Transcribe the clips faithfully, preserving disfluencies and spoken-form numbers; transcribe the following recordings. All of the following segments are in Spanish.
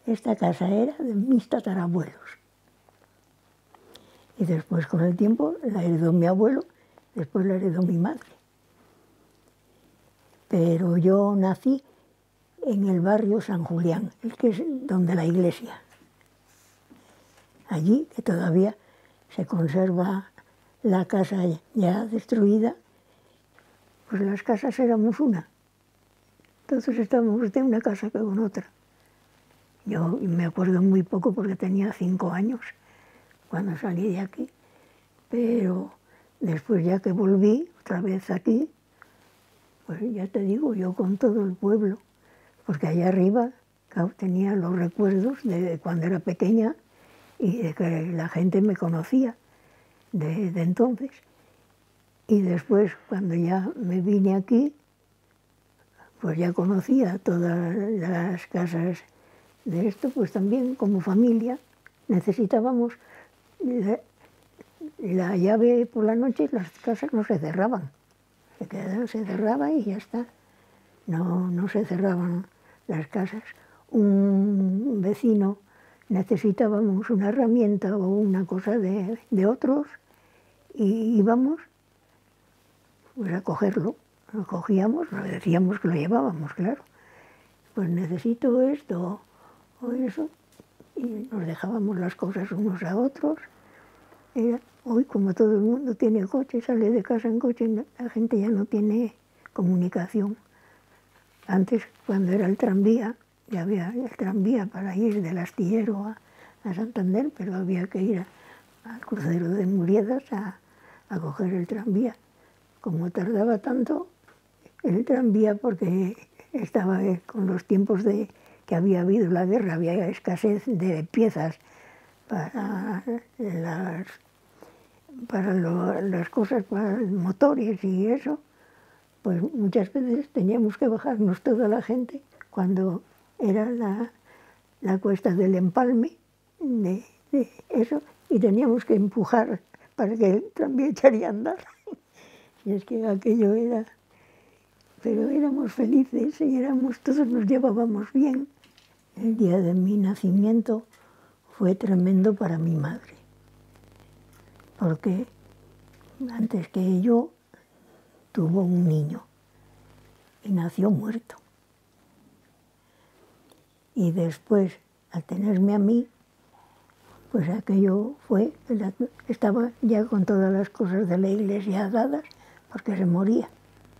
esta casa era de mis tatarabuelos. Y después, con el tiempo, la heredó mi abuelo, después la heredó mi madre. Pero yo nací en el barrio San Julián, el que es donde la iglesia. Allí, que todavía se conserva la casa ya destruida, pues las casas éramos una. Entonces estábamos de una casa con otra. Yo me acuerdo muy poco porque tenía cinco años cuando salí de aquí, pero después ya que volví otra vez aquí, pues ya te digo, yo con todo el pueblo, porque allá arriba, claro, tenía los recuerdos de cuando era pequeña y de que la gente me conocía de, de entonces. Y después, cuando ya me vine aquí, pues ya conocía todas las casas de esto, pues también como familia necesitábamos la, la llave por la noche, y las casas no se cerraban, se, quedaban, se cerraba y ya está, no, no se cerraban las casas. Un vecino necesitábamos una herramienta o una cosa de, de otros y íbamos pues a cogerlo, lo cogíamos, lo decíamos que lo llevábamos, claro, pues necesito esto o eso, y nos dejábamos las cosas unos a otros. Era, hoy como todo el mundo tiene coche, sale de casa en coche, la gente ya no tiene comunicación. Antes, cuando era el tranvía, ya había el tranvía para ir del Astillero a, a Santander, pero había que ir a, al crucero de Muriedas a, a coger el tranvía. Como tardaba tanto el tranvía, porque estaba con los tiempos de que había habido la guerra, había escasez de piezas para las, para lo, las cosas, para los motores y eso, pues muchas veces teníamos que bajarnos toda la gente cuando era la, la cuesta del empalme, de, de eso, y teníamos que empujar para que el tranvía echara a andar. Y es que aquello era... Pero éramos felices y éramos, todos nos llevábamos bien. El día de mi nacimiento fue tremendo para mi madre, porque antes que yo tuvo un niño y nació muerto. Y después, al tenerme a mí, pues aquello fue, estaba ya con todas las cosas de la iglesia dadas, porque se moría.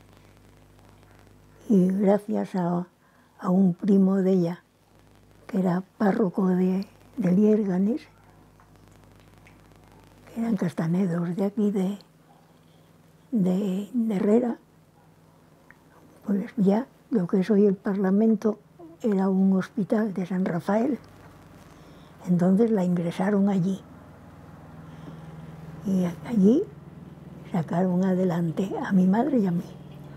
Y gracias a, a un primo de ella, que era párroco de, de Liérganes, que eran castanedos de aquí, de, de, de Herrera, pues ya lo que es hoy el Parlamento era un hospital de San Rafael. Entonces la ingresaron allí. Y allí sacaron adelante a mi madre y a mí.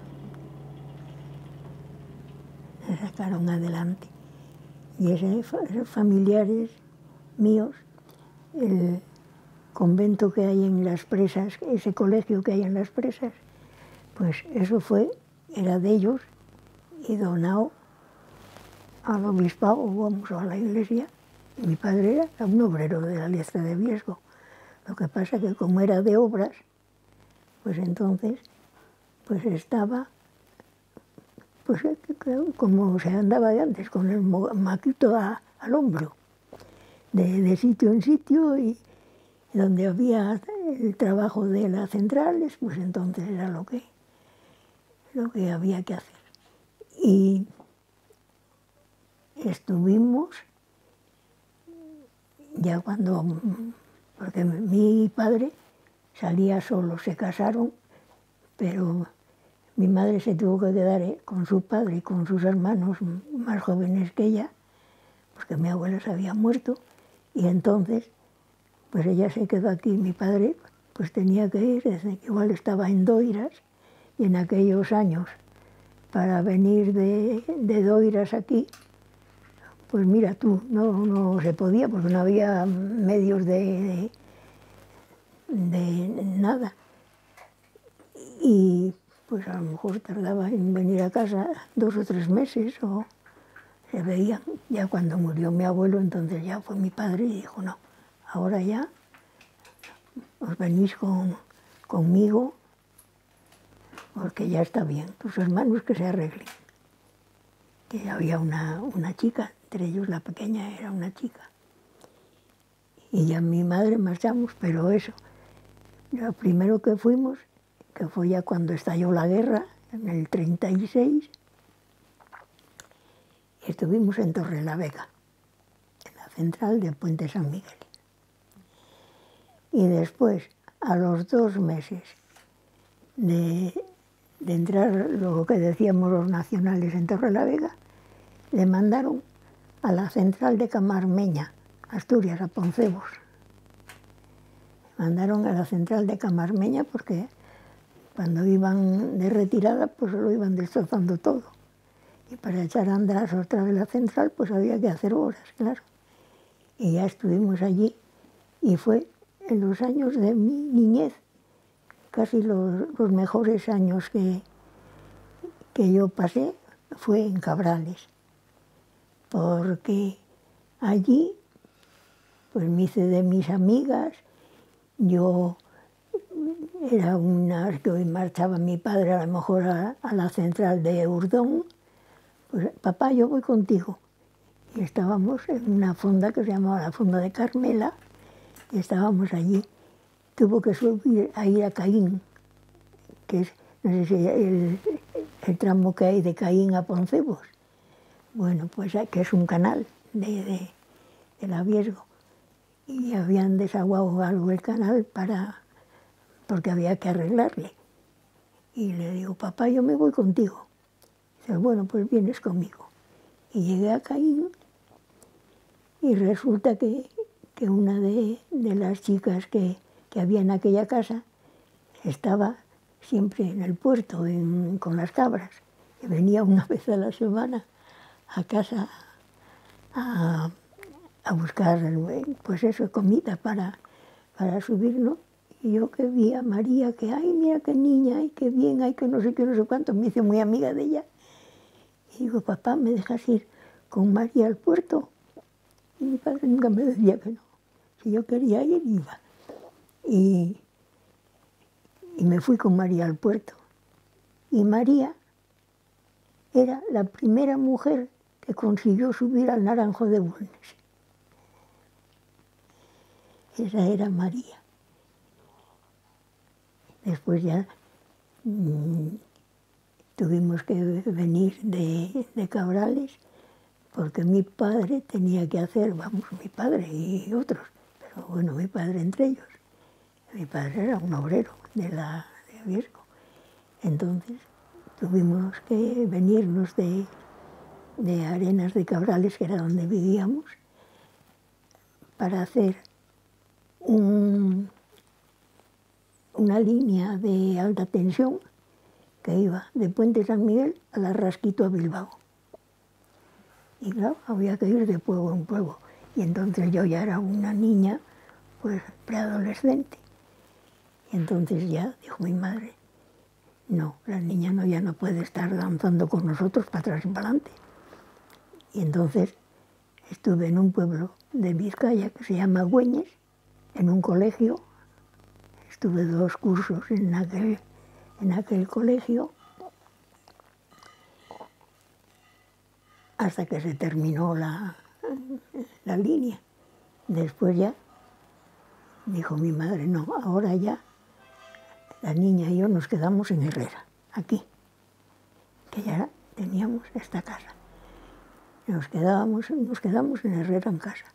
La sacaron adelante. Y esos familiares míos, el convento que hay en Las Presas, ese colegio que hay en Las Presas, pues eso fue, era de ellos y donado al obispado, vamos, a la iglesia. Mi padre era un obrero de la Liestra de Viesgo. Lo que pasa que como era de obras, pues entonces pues estaba, pues como se andaba de antes, con el maquito a, al hombro, de, de sitio en sitio, y donde había el trabajo de las centrales, pues entonces era lo que, lo que había que hacer. Y estuvimos, ya cuando, porque mi padre salía solo, se casaron, pero mi madre se tuvo que quedar con su padre y con sus hermanos más jóvenes que ella, porque mi abuela se había muerto, y entonces pues ella se quedó aquí. Mi padre pues tenía que ir, desde que igual estaba en Doiras, y en aquellos años para venir de, de Doiras aquí, pues mira tú, no, no se podía porque no había medios de, de, de nada. Y pues a lo mejor tardaba en venir a casa dos o tres meses, o se veían. Ya cuando murió mi abuelo, entonces ya fue mi padre y dijo, no, ahora ya os venís con, conmigo porque ya está bien, tus hermanos que se arreglen. Que había una, una chica, entre ellos la pequeña era una chica. Y ya mi madre marchamos, pero eso, lo primero que fuimos, que fue ya cuando estalló la guerra, en el treinta y seis, estuvimos en Torrelavega, en la central de Puente San Miguel. Y después, a los dos meses de, de entrar lo que decíamos los nacionales en Torrelavega, le mandaron a la central de Camarmeña, Asturias, a Poncebos. Mandaron a la central de Camarmeña porque cuando iban de retirada, pues lo iban destrozando todo. Y para echar a andar otra vez la central, pues había que hacer obras, claro. Y ya estuvimos allí, y fue en los años de mi niñez, casi los, los mejores años que, que yo pasé, fue en Cabrales. Porque allí, pues me hice de mis amigas, yo era una que hoy marchaba mi padre a lo mejor a, a la central de Urdón, pues papá, yo voy contigo. Y estábamos en una fonda que se llamaba la Fonda de Carmela, y estábamos allí. Tuvo que subir a ir a Caín, que es, no sé si el, el tramo que hay de Caín a Poncebos. Bueno, pues que es un canal de, de, del Aviesgo. Y habían desaguado algo el canal para, porque había que arreglarle. Y le digo, papá, yo me voy contigo. Dice, bueno, pues vienes conmigo. Y llegué a Caín y resulta que, que una de, de las chicas que, que había en aquella casa estaba siempre en el puerto en, con las cabras. Y venía una vez a la semana a casa a, a buscar, pues eso, comida para, para subirlo. Y yo que vi a María, que, ay, mira qué niña, ay, qué bien, ay, que no sé qué, no sé cuánto, me hice muy amiga de ella. Y digo, papá, ¿me dejas ir con María al puerto? Y mi padre nunca me decía que no. Si yo quería ir, iba. Y, y me fui con María al puerto. Y María era la primera mujer que consiguió subir al Naranjo de Bulnes. Esa era María. Después ya mmm, tuvimos que venir de, de Cabrales porque mi padre tenía que hacer, vamos, mi padre y otros, pero bueno, mi padre entre ellos. Mi padre era un obrero de la de Aviesgo. Entonces tuvimos que venirnos de, de Arenas de Cabrales, que era donde vivíamos, para hacer un, una línea de alta tensión que iba de Puente San Miguel a la Rasquito a Bilbao. Y claro, había que ir de pueblo en pueblo. Y entonces yo ya era una niña, pues preadolescente. Y entonces ya dijo mi madre, no, la niña no, ya no puede estar danzando con nosotros para atrás y para adelante. Y entonces estuve en un pueblo de Vizcaya que se llama Güeñes, en un colegio. Estuve dos cursos en aquel, en aquel colegio, hasta que se terminó la, la línea. Después ya dijo mi madre, no, ahora ya la niña y yo nos quedamos en Herrera, aquí, que ya teníamos esta casa. Nos quedábamos, nos quedamos en Herrera en casa.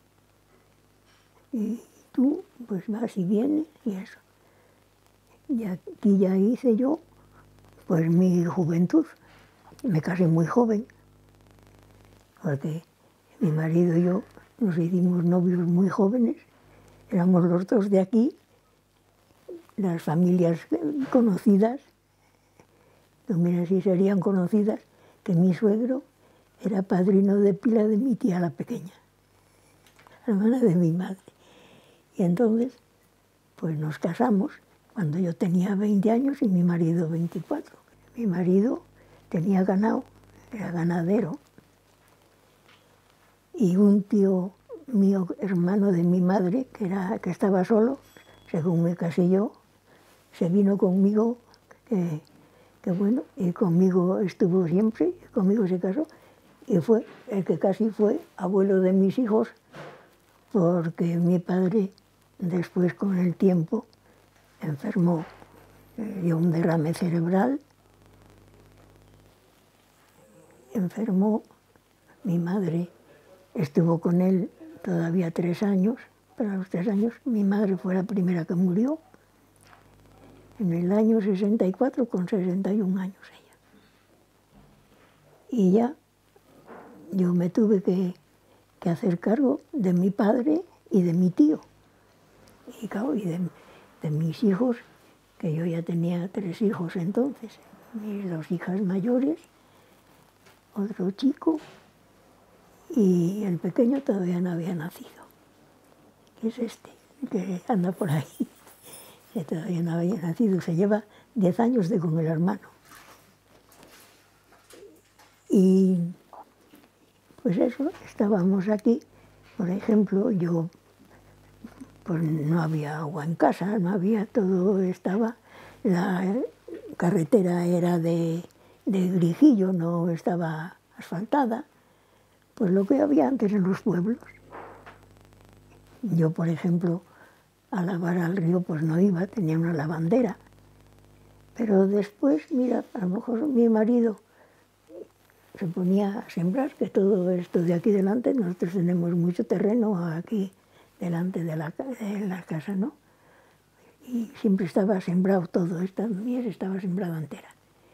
Y tú, pues vas y vienes y eso. Y aquí ya hice yo, pues mi juventud. Me casé muy joven, porque mi marido y yo nos hicimos novios muy jóvenes, éramos los dos de aquí, las familias conocidas, no mira si serían conocidas, que mi suegro era padrino de pila de mi tía la pequeña, la hermana de mi madre. Y entonces, pues nos casamos cuando yo tenía veinte años y mi marido veinticuatro. Mi marido tenía ganado, era ganadero, y un tío mío, hermano de mi madre, que, era, que estaba solo, según me casé yo, se vino conmigo, eh, que bueno, y conmigo estuvo siempre, conmigo se casó, y fue el que casi fue abuelo de mis hijos, porque mi padre, después con el tiempo, enfermó, eh, dio un derrame cerebral, enfermó, mi madre estuvo con él todavía tres años, pero a los tres años mi madre fue la primera que murió, en el año sesenta y cuatro, con sesenta y un años ella. Y ya yo me tuve que, que hacer cargo de mi padre y de mi tío, y, claro, y de, de mis hijos, que yo ya tenía tres hijos entonces, mis dos hijas mayores, otro chico, y el pequeño todavía no había nacido, que es este, que anda por ahí, que todavía no había nacido, se lleva diez años de con el hermano. Y pues eso, estábamos aquí, por ejemplo, yo, pues no había agua en casa, no había, todo estaba, la carretera era de, de grijillo, no estaba asfaltada, pues lo que había antes en los pueblos. Yo, por ejemplo, a lavar al río pues no iba, tenía una lavandera. Pero después, mira, a lo mejor mi marido se ponía a sembrar, que todo esto de aquí delante, nosotros tenemos mucho terreno aquí delante de la, de la casa, ¿no? Y siempre estaba sembrado todo, esta mies estaba sembrada entera.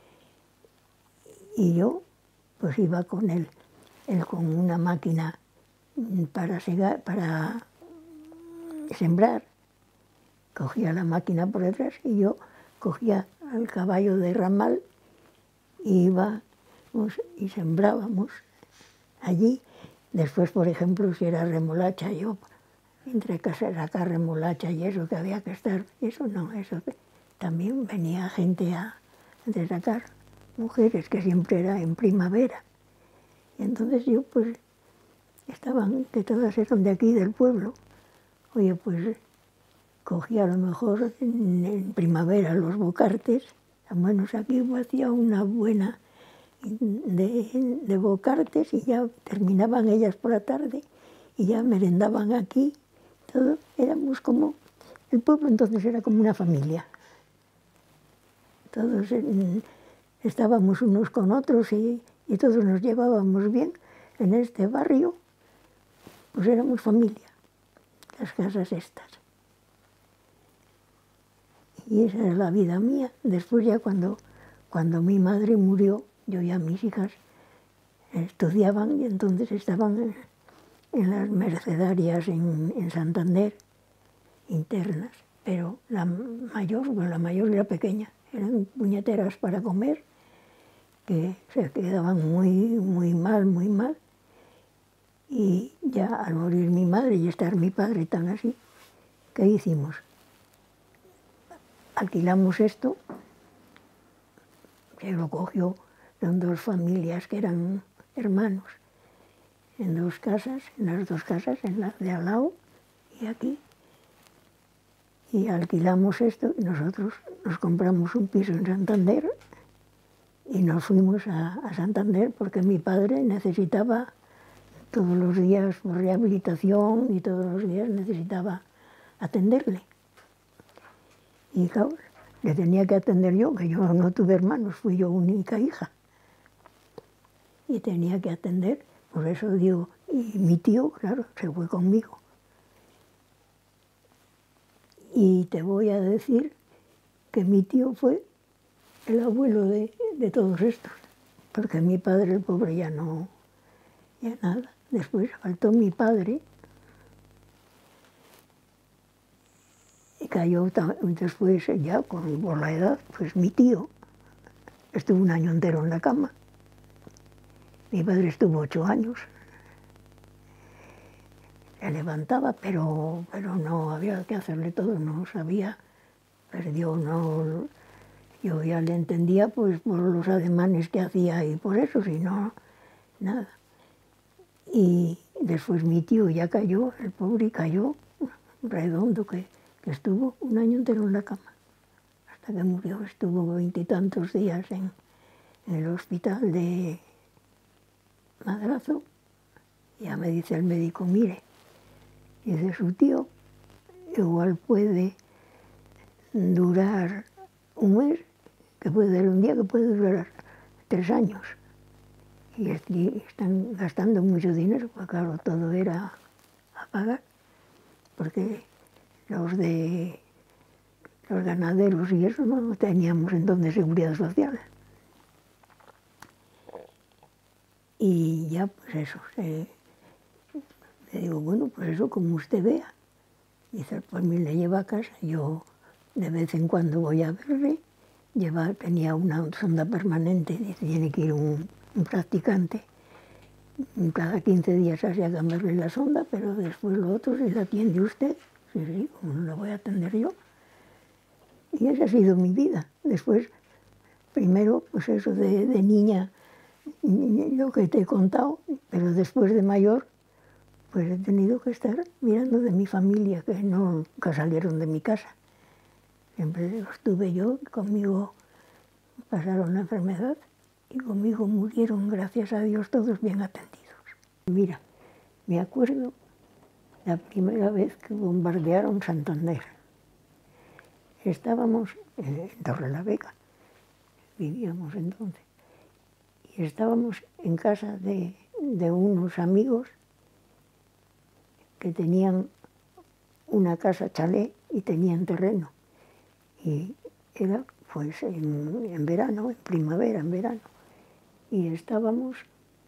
Y yo, pues iba con él, él con una máquina para, segar, para sembrar, cogía la máquina por detrás y yo cogía al caballo de ramal y íbamos y sembrábamos allí. Después, por ejemplo, si era remolacha, yo entre casa sacar remolacha y eso que había que estar, eso no, eso que también venía gente a de sacar, mujeres, que siempre era en primavera. Y entonces yo pues estaban, que todas eran de aquí del pueblo, oye pues cogía a lo mejor en, en primavera los bocartes, al menos aquí hacía una buena de, de bocartes y ya terminaban ellas por la tarde y ya merendaban aquí, todo, éramos como, el pueblo entonces era como una familia, todos en, estábamos unos con otros y, y todos nos llevábamos bien en este barrio, pues éramos familia, las casas estas. Y esa es la vida mía. Después ya cuando, cuando mi madre murió, yo ya mis hijas estudiaban y entonces estaban en, en las mercedarias en, en Santander, internas, pero la mayor, bueno, la mayor era pequeña, eran puñeteras para comer, que se quedaban muy, muy mal, muy mal. Y ya al morir mi madre y estar mi padre tan así, ¿qué hicimos? Alquilamos esto, se lo cogió, son dos familias que eran hermanos, en dos casas, en las dos casas, en la de al lado y aquí. Y alquilamos esto y nosotros nos compramos un piso en Santander y nos fuimos a, a Santander porque mi padre necesitaba todos los días por rehabilitación y todos los días necesitaba atenderle. Y claro, le tenía que atender yo, que yo no tuve hermanos, fui yo única hija. Y tenía que atender, por eso digo, y mi tío, claro, se fue conmigo. Y te voy a decir que mi tío fue el abuelo de, de todos estos, porque mi padre, el pobre, ya no, ya nada. Después faltó mi padre, y cayó después ya con, por la edad, pues mi tío estuvo un año entero en la cama. Mi padre estuvo ocho años. Se levantaba, pero, pero no había que hacerle todo, no sabía, perdió, no, yo ya le entendía pues por los ademanes que hacía y por eso, si no, nada. Y Después mi tío ya cayó, el pobre cayó, redondo, que, que estuvo un año entero en la cama. Hasta que murió, estuvo veintitantos días en, en el hospital de Madrazo. Ya me dice el médico, mire, dice su tío, igual puede durar un mes, que puede durar un día, que puede durar tres años. Y están gastando mucho dinero, porque claro, todo era a pagar, porque los de los ganaderos y eso no teníamos entonces seguridad social. Y ya, pues eso, se, le digo, bueno, pues eso como usted vea. Dice, pues me le lleva a casa, yo de vez en cuando voy a verle, lleva, tenía una sonda permanente, dice, tiene que ir un, un practicante, cada quince días hace a cambiarle la sonda, pero después lo otro si la atiende usted, sí, sí, como no la voy a atender yo. Y esa ha sido mi vida. Después, primero, pues eso de, de niña, lo que te he contado, pero después de mayor, pues he tenido que estar mirando de mi familia, que no, nunca salieron de mi casa. Siempre los tuve yo, conmigo pasaron la enfermedad y conmigo murieron, gracias a Dios, todos bien atendidos. Mira, me acuerdo la primera vez que bombardearon Santander. Estábamos en Torrelavega, vivíamos entonces, y estábamos en casa de, de unos amigos que tenían una casa chalet y tenían terreno. Y era pues en, en verano, en primavera, en verano. Y estábamos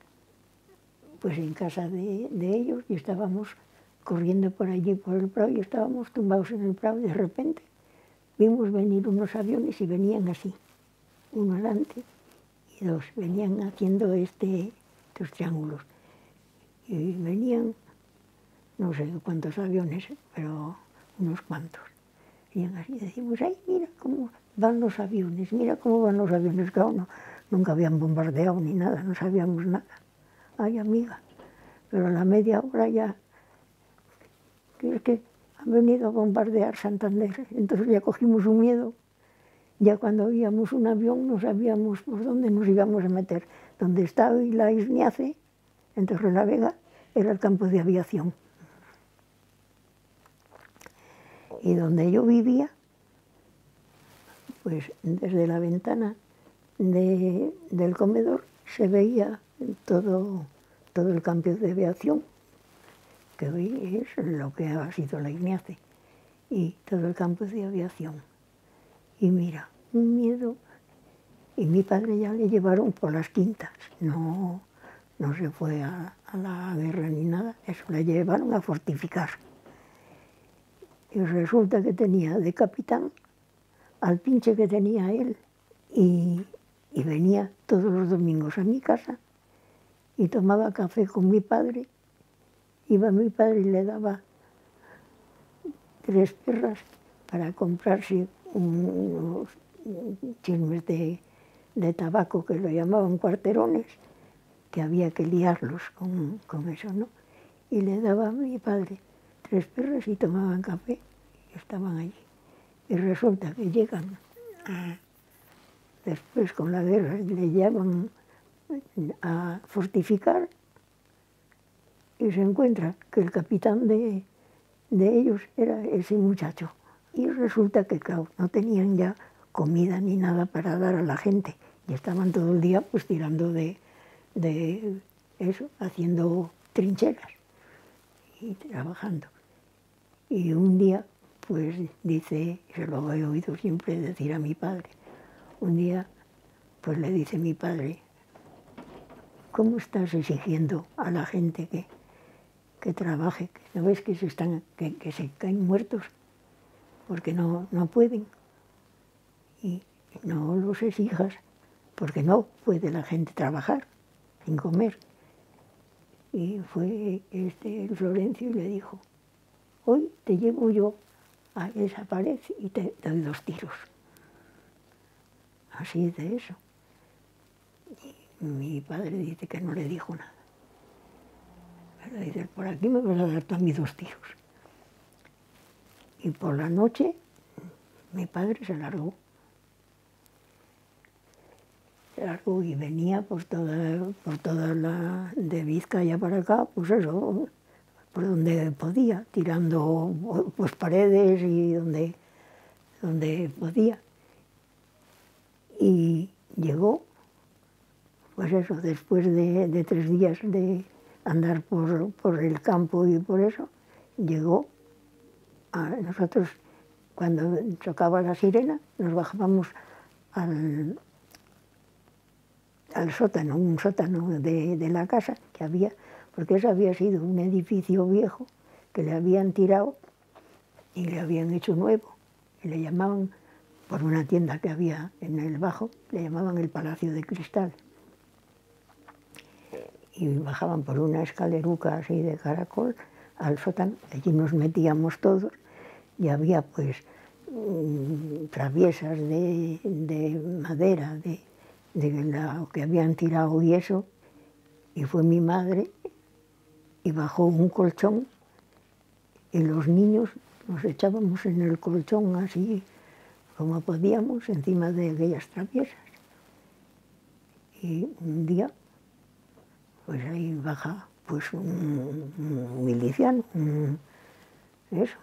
pues en casa de, de ellos y estábamos corriendo por allí por el prado y estábamos tumbados en el prado y de repente vimos venir unos aviones y venían así, uno delante y dos, venían haciendo este, estos triángulos. Y venían, no sé cuántos aviones, pero unos cuantos. Y así decimos, ay, mira cómo van los aviones, mira cómo van los aviones, claro, no, nunca habían bombardeado ni nada, no sabíamos nada. Ay, amiga, pero a la media hora ya, que es que han venido a bombardear Santander, entonces ya cogimos un miedo. Ya cuando oíamos un avión no sabíamos por dónde nos íbamos a meter. Donde está hoy la Isniace, en Torrelavega, era el campo de aviación. Y donde yo vivía, pues desde la ventana de, del comedor se veía todo, todo el campo de aviación, que hoy es lo que ha sido la Ignace, y todo el campo de aviación. Y mira, un miedo, y mi padre ya le llevaron por las quintas, no, no se fue a, a la guerra ni nada, eso le llevaron a fortificar. Y resulta que tenía de capitán al pinche que tenía él, y, y venía todos los domingos a mi casa, y tomaba café con mi padre, iba mi padre y le daba tres perras para comprarse unos chismes de, de tabaco, que lo llamaban cuarterones, que había que liarlos con, con eso, ¿no? Y le daba a mi padre tres perras y tomaban café, y estaban allí. Y resulta que llegan, a, después con la guerra, le llaman a fortificar, y se encuentra que el capitán de, de ellos era ese muchacho. Y resulta que, claro, no tenían ya comida ni nada para dar a la gente. Y estaban todo el día pues tirando de, de eso, haciendo trincheras y trabajando. Y un día, pues dice, se lo he oído siempre decir a mi padre, un día pues le dice mi padre, ¿cómo estás exigiendo a la gente que, que trabaje? ¿No ves que se, están, que, que se caen muertos porque no, no pueden? Y no los exijas, porque no puede la gente trabajar sin comer. Y fue este el Florencio y le dijo, hoy te llevo yo a esa pared y te doy dos tiros. Así de eso. Y mi padre dice que no le dijo nada. Pero dices, por aquí me vas a dar también dos tiros. Y por la noche mi padre se largó. Se largó y venía por toda, por toda la, de Vizcaya para acá, pues eso, por donde podía, tirando pues paredes y donde, donde podía. Y llegó, pues eso, después de, de tres días de andar por, por el campo y por eso, llegó a nosotros, cuando tocaba la sirena, nos bajábamos al, al sótano, un sótano de, de la casa que había, porque eso había sido un edificio viejo que le habían tirado y le habían hecho nuevo, y le llamaban, por una tienda que había en el bajo, le llamaban el Palacio de Cristal. Y bajaban por una escaleruca así de caracol al sótano, allí nos metíamos todos, y había pues mmm, traviesas de, de madera, de, de lo que habían tirado y eso, y fue mi madre, y bajó un colchón, y los niños nos echábamos en el colchón así, como podíamos, encima de aquellas traviesas. Y un día, pues ahí baja pues un, un miliciano, un, eso.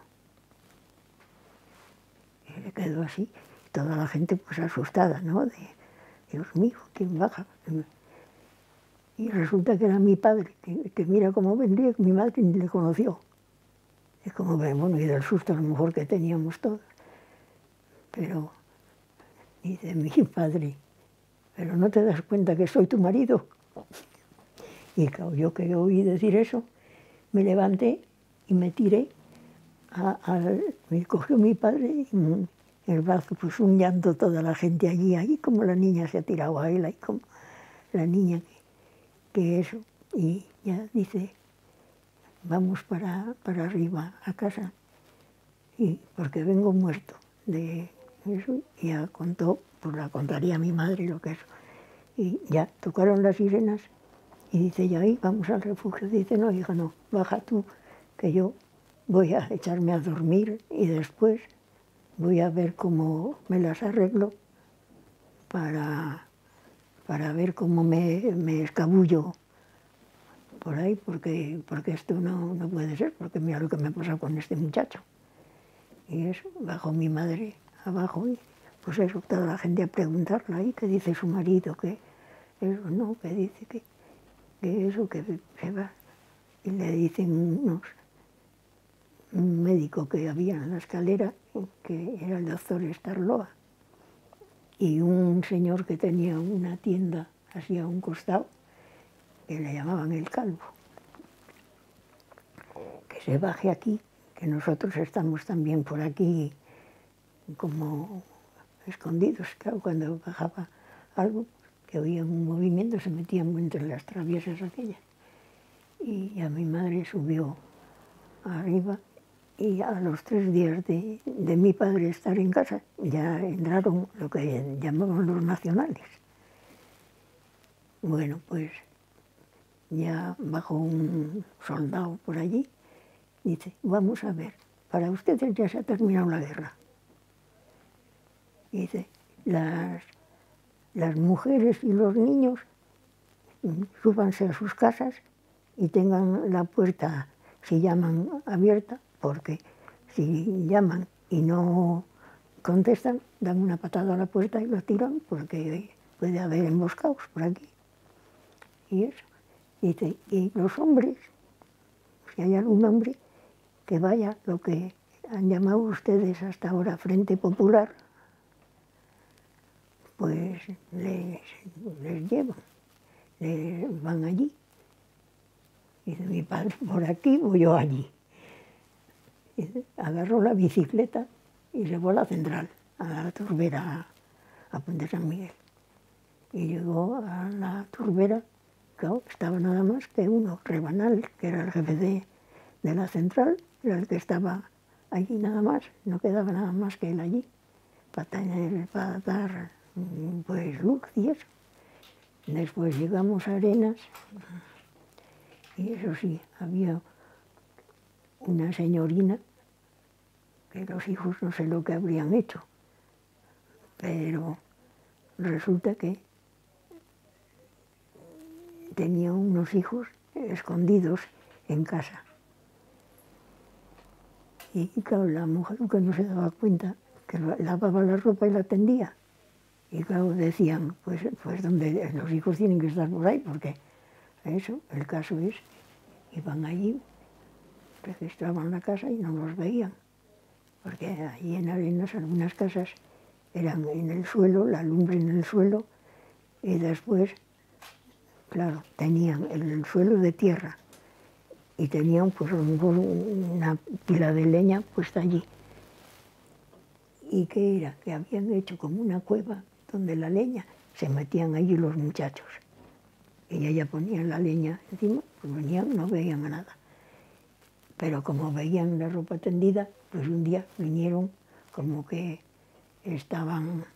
Y se quedó así, toda la gente pues asustada, ¿no? De, Dios mío, ¿quién baja? Y resulta que era mi padre, que, que mira cómo vendría, que mi madre ni le conoció. Y como vemos, bueno, y del susto a lo mejor que teníamos todos. Pero dice mi padre, ¿pero no te das cuenta que soy tu marido? Y claro, yo que oí decir eso, me levanté y me tiré, a, a, me cogió mi padre y en el brazo, pues un llanto toda la gente allí, ahí como la niña se ha tirado a él, ahí como la niña que, que eso, y ya dice, vamos para, para arriba a casa, y porque vengo muerto de eso, y ya contó, pues la contaría a mi madre lo que es. Y ya tocaron las sirenas, y dice, ya ahí, vamos al refugio. Dice, no, hija, no, baja tú, que yo voy a echarme a dormir y después voy a ver cómo me las arreglo para, para ver cómo me, me escabullo por ahí, porque, porque esto no, no puede ser, porque mira lo que me ha pasado con este muchacho. Y eso, bajó mi madre abajo y pues eso, toda la gente a preguntarla ahí, ¿qué dice su marido? Que eso, no, que dice que, que eso, que se va. Y le dicen unos, un médico que había en la escalera, que era el doctor Starloa, y un señor que tenía una tienda así a un costado, que le llamaban el Calvo, que se baje aquí, que nosotros estamos también por aquí como escondidos. Claro, cuando bajaba algo, que oían un movimiento, se metían entre las traviesas aquellas. Y a mi madre subió arriba, y a los tres días de, de mi padre estar en casa, ya entraron lo que llamaban los nacionales. Bueno, pues ya bajó un soldado por allí, dice, vamos a ver, para ustedes ya se ha terminado la guerra. Dice, las, las mujeres y los niños súbanse a sus casas y tengan la puerta, si llaman, abierta, porque si llaman y no contestan, dan una patada a la puerta y lo tiran, porque puede haber emboscados por aquí. Y eso. Dice, y los hombres, si hay algún hombre que vaya, lo que han llamado ustedes hasta ahora Frente Popular, pues les, les llevan, les van allí. Dice mi padre, por aquí voy yo allí. Dice, agarró la bicicleta y se fue a la central, a la turbera, a Puente San Miguel. Y llegó a la turbera, claro, estaba nada más que uno, Rebanal, que era el jefe de, de la central, era el que estaba allí nada más, no quedaba nada más que él allí, para, tener, para dar pues luz y eso. Después llegamos a Arenas Y eso sí, había una señorina que los hijos no sé lo que habrían hecho, pero resulta que tenía unos hijos escondidos en casa. Y claro, la mujer que no se daba cuenta, que lavaba la ropa y la tendía. Y claro, decían, pues, pues donde los hijos tienen que estar por ahí, porque eso, el caso es, iban allí, registraban la casa y no los veían. Porque allí en Arenas algunas casas eran en el suelo, la lumbre en el suelo, y después, claro, tenían el suelo de tierra y tenían pues a lo mejor una pila de leña puesta allí. ¿Y qué era? Que habían hecho como una cueva donde la leña se metían allí los muchachos. Y ella ponía la leña encima, pues venían, no veían a nada. Pero como veían la ropa tendida, pues un día vinieron como que estaban,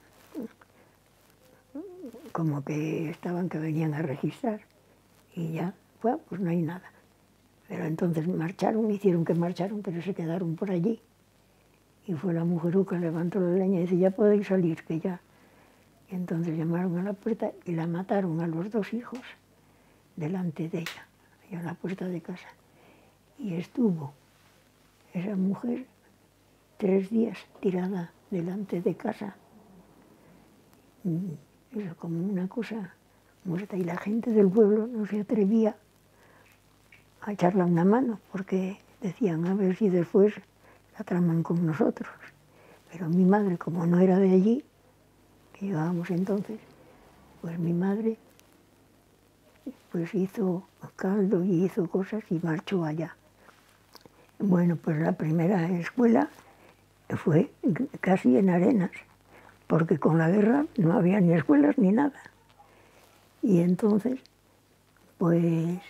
como que estaban que venían a registrar. Y ya, bueno, pues no hay nada. Pero entonces marcharon, hicieron que marcharon, pero se quedaron por allí. Y fue la mujeruca, levantó la leña y dice, ya podéis salir, que ya. Y entonces llamaron a la puerta y la mataron a los dos hijos delante de ella, allá a la puerta de casa. Y estuvo esa mujer tres días tirada delante de casa, eso como una cosa muerta. Y la gente del pueblo no se atrevía a echarle una mano, porque decían, a ver si después la traman con nosotros. Pero mi madre, como no era de allí, que llegábamos entonces, pues mi madre pues hizo caldo y hizo cosas y marchó allá. Bueno, pues la primera escuela fue casi en Arenas, porque con la guerra no había ni escuelas ni nada. Y entonces, pues,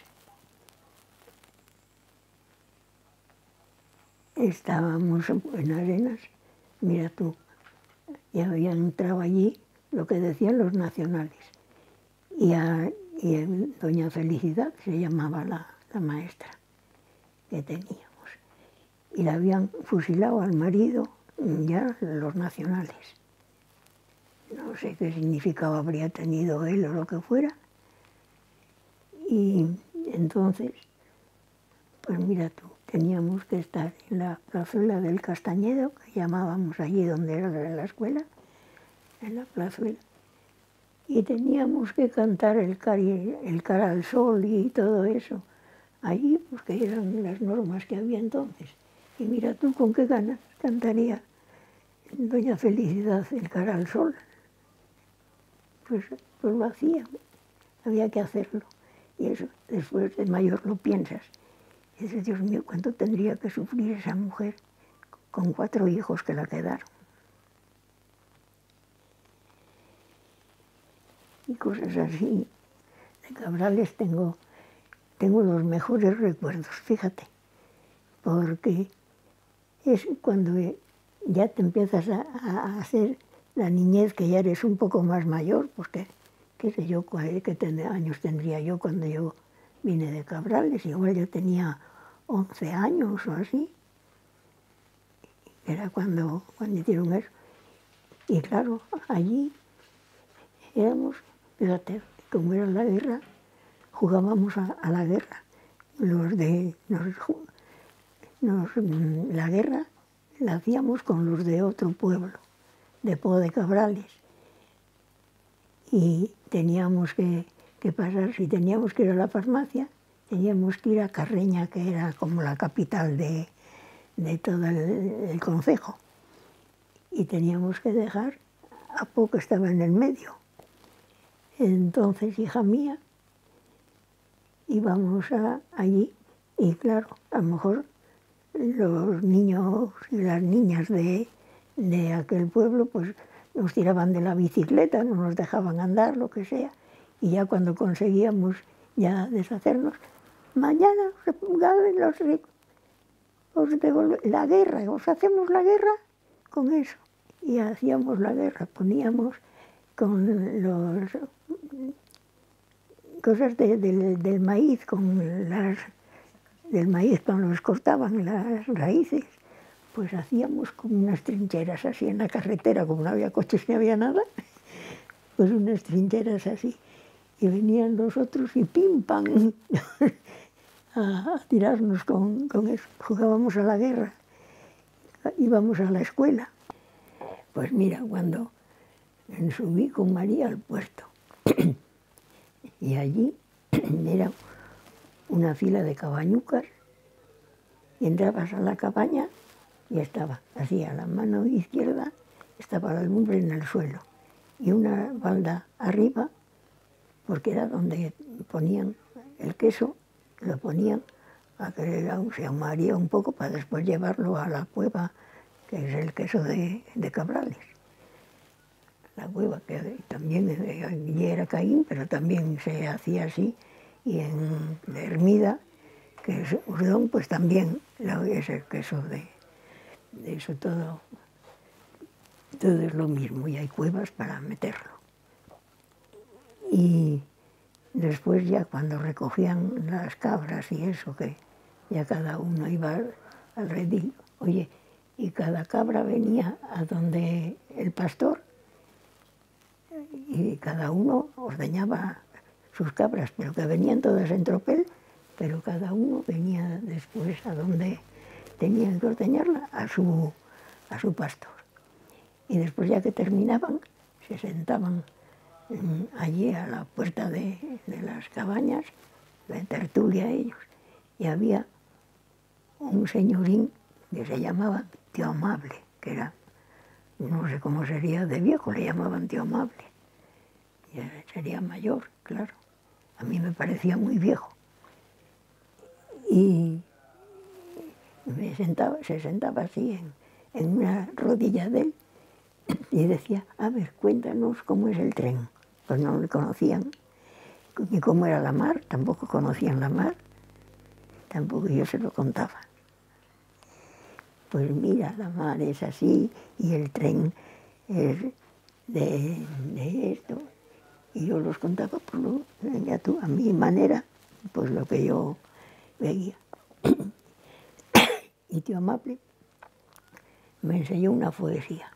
estábamos en Arenas, mira tú, y habían entrado allí lo que decían los nacionales. Y, a, y doña Felicidad se llamaba la, la maestra que teníamos. Y la habían fusilado al marido ya los nacionales. No sé qué significado habría tenido él o lo que fuera. Y entonces, pues mira tú, teníamos que estar en la plazuela del Castañedo, que llamábamos allí donde era la escuela, en la plazuela. Y teníamos que cantar el, cari, el cara al sol y todo eso. Allí, pues que eran las normas que había entonces. Y mira tú con qué ganas cantaría doña Felicidad el cara al sol. Pues, pues lo hacía, había que hacerlo. Y eso, después de mayor lo piensas. Y dices, Dios mío, ¿cuánto tendría que sufrir esa mujer con cuatro hijos que la quedaron? Y cosas así. De Cabrales tengo, tengo los mejores recuerdos, fíjate. Porque es cuando ya te empiezas a, a hacer la niñez, que ya eres un poco más mayor, porque qué sé yo, qué ten, años tendría yo cuando yo vine de Cabrales, igual yo tenía once años o así, era cuando, cuando hicieron eso. Y claro, allí éramos, fíjate, como era la guerra, jugábamos a, a la guerra. Los de, nos, nos, la guerra la hacíamos con los de otro pueblo, de Po de Cabrales. Y teníamos que, que pasar, si teníamos que ir a la farmacia, teníamos que ir a Carreña, que era como la capital de, de todo el, el concejo. Y teníamos que dejar a Po, que estaba en el medio. Entonces, hija mía, íbamos a, allí y claro, a lo mejor los niños y las niñas de, de aquel pueblo pues nos tiraban de la bicicleta, no nos dejaban andar, lo que sea, y ya cuando conseguíamos ya deshacernos, mañana os los ricos, os devolve, la guerra, os hacemos la guerra con eso. Y hacíamos la guerra, poníamos con los, cosas de, del, del maíz, con las, del maíz cuando los cortaban las raíces, pues hacíamos como unas trincheras así en la carretera, como no había coches ni había nada, pues unas trincheras así. Y venían los otros y pim, pam, a, a tirarnos con, con eso. Jugábamos a la guerra, íbamos a la escuela. Pues mira, cuando me subí con María al puerto, y allí era una fila de cabañucas, y entrabas a la cabaña y estaba así, a la mano izquierda estaba la lumbre en el suelo, y una balda arriba, porque era donde ponían el queso, lo ponían a que se ahumaría un poco para después llevarlo a la cueva, que es el queso de, de Cabrales. La cueva que también allí era Caín, pero también se hacía así, y en Hermida, que es Urdón, pues también es el queso de, de eso todo, todo es lo mismo, y hay cuevas para meterlo. Y después ya cuando recogían las cabras y eso, que ya cada uno iba al, al redil, oye, y cada cabra venía a donde el pastor, y cada uno ordeñaba sus cabras, pero que venían todas en tropel, pero cada uno venía después a donde tenían que ordeñarla, a su, a su pastor. Y después ya que terminaban, se sentaban allí a la puerta de, de las cabañas, de tertulia ellos, y había un señorín que se llamaba Tío Amable, que era, no sé cómo sería de viejo, le llamaban Tío Amable, y sería mayor, claro, a mí me parecía muy viejo, y me sentaba, se sentaba así en, en una rodilla de él, y decía, a ver, cuéntanos cómo es el tren. Pues no le conocían, ni cómo era la mar, tampoco conocían la mar, tampoco yo se lo contaba. Pues mira, la mar es así, y el tren es de, de esto, y yo los contaba por lo, venga tú, a mi manera, pues lo que yo veía. Y Tío Amable me enseñó una poesía,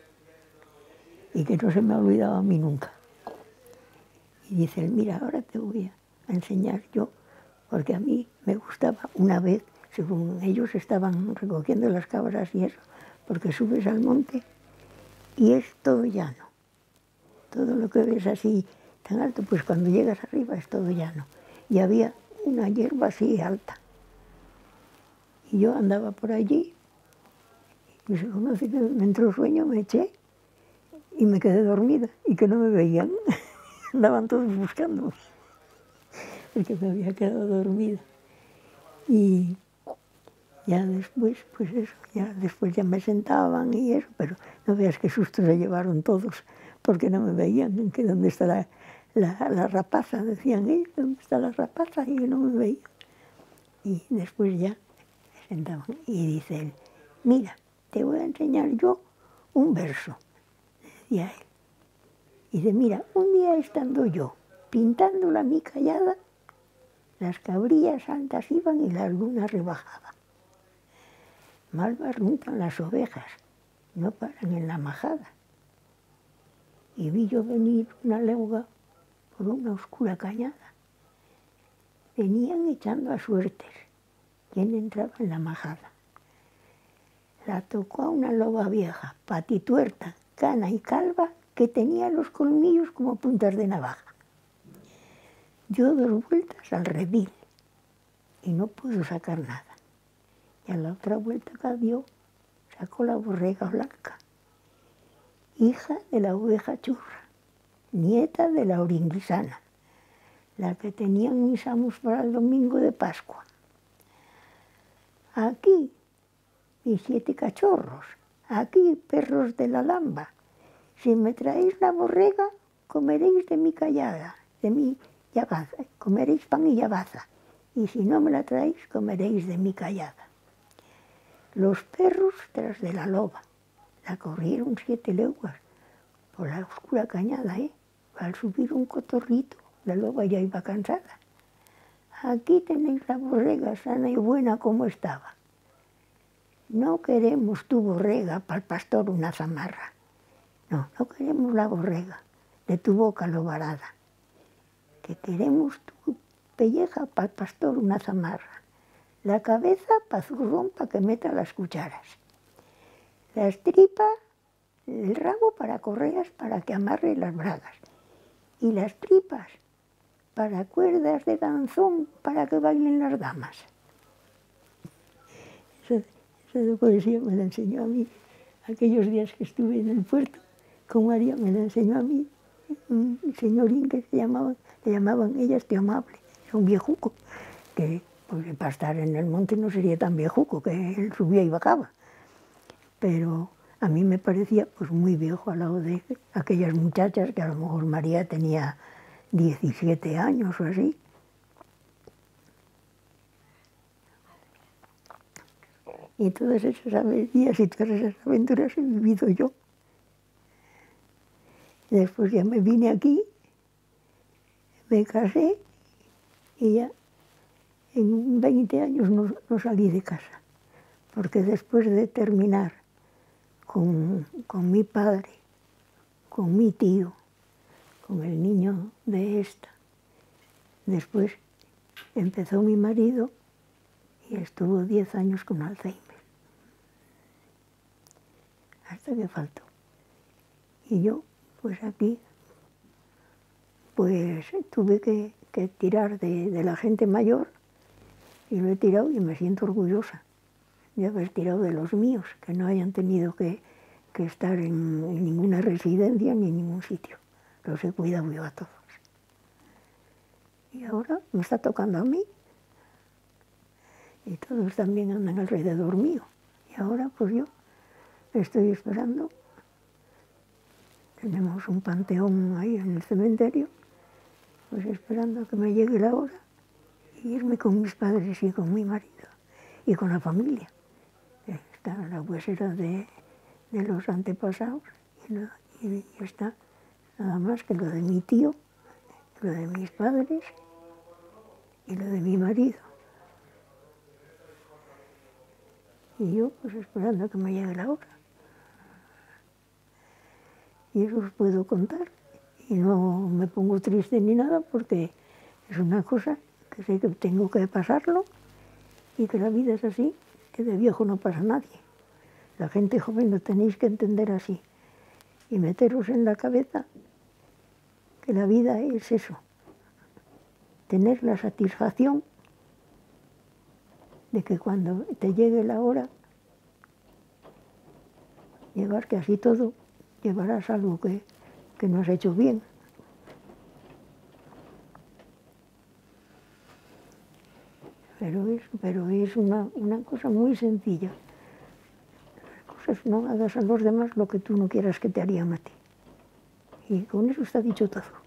y que no se me ha olvidado a mí nunca. Y dice, mira, ahora te voy a enseñar yo, porque a mí me gustaba una vez, según ellos estaban recogiendo las cabras y eso, porque subes al monte y es todo llano. Todo lo que ves así tan alto, pues cuando llegas arriba es todo llano. Y había una hierba así alta. Y yo andaba por allí, y se conoce que me entró sueño, me eché y me quedé dormida y que no me veían. Andaban todos buscándome, porque me había quedado dormida. Y ya después, pues eso, ya después ya me sentaban y eso, pero no veas qué susto se llevaron todos, porque no me veían, que dónde está la, la, la rapaza, decían ellos, ¿dónde está la rapaza? Y no me veían. Y después ya me sentaban y dice él, mira, te voy a enseñar yo un verso, decía él. Y dice, mira, un día estando yo pintando la mi callada, las cabrillas altas iban y la luna rebajaba. Mal barruntan las ovejas, no paran en la majada. Y vi yo venir una legua por una oscura cañada. Venían echando a suertes quién entraba en la majada. La tocó a una loba vieja, patituerta, cana y calva, que tenía los colmillos como puntas de navaja. Dio dos vueltas al redil y no pudo sacar nada. Y a la otra vuelta que dio, sacó la borrega blanca, hija de la oveja churra, nieta de la oringuisana, la que tenían mis amos para el domingo de Pascua. Aquí, mis siete cachorros, aquí, perros de la lamba, si me traéis la borrega, comeréis de mi callada, de mi llavaza, comeréis pan y llavaza, y si no me la traéis, comeréis de mi callada. Los perros tras de la loba, la corrieron siete leguas por la oscura cañada, ¿eh? Al subir un cotorrito de luego ella iba cansada. Aquí tenéis la borrega sana y buena como estaba. No queremos tu borrega para el pastor una zamarra. No, no queremos la borrega de tu boca lo varada. Que queremos tu pelleja para el pastor una zamarra. La cabeza para zurrón para que meta las cucharas. Las tripas, el rabo para correas para que amarre las bragas. Y las tripas para cuerdas de danzón para que bailen las damas. Esa, esa poesía me la enseñó a mí aquellos días que estuve en el puerto con María, me la enseñó a mí un señorín que se llamaban, le llamaban ellas Tío Amable, era un viejuco, que pues, para estar en el monte no sería tan viejuco, que él subía y bajaba, pero a mí me parecía pues muy viejo al lado de aquellas muchachas que a lo mejor María tenía diecisiete años o así. Y todas esas aventuras y todas esas aventuras he vivido yo. Después ya me vine aquí, me casé y ya en veinte años no, no salí de casa. Porque después de terminar con, con mi padre, con mi tío, con el niño de esta, después empezó mi marido y estuvo diez años con Alzheimer. Hasta que faltó. Y yo, pues aquí, pues tuve que, que tirar de, de la gente mayor y lo he tirado y me siento orgullosa de haber tirado de los míos, que no hayan tenido que, que estar en, en ninguna residencia ni en ningún sitio. Los he cuidado yo a todos. Y ahora me está tocando a mí. Y todos también andan alrededor mío. Y ahora pues yo estoy esperando. Tenemos un panteón ahí en el cementerio, pues esperando a que me llegue la hora y irme con mis padres y con mi marido y con la familia. Está la huesera de, de los antepasados y, lo, y, y está nada más que lo de mi tío, lo de mis padres y lo de mi marido. Y yo pues esperando a que me llegue la hora. Y eso os puedo contar. Y no me pongo triste ni nada porque es una cosa que sé que tengo que pasarlo y que la vida es así, que de viejo no pasa nadie. La gente joven lo tenéis que entender así y meteros en la cabeza que la vida es eso, tener la satisfacción de que cuando te llegue la hora, llegar que así todo, llevarás algo que, que no has hecho bien. Pero es, pero es una, una cosa muy sencilla. Las cosas no hagas a los demás lo que tú no quieras que te harían a ti. Y con eso está dicho todo.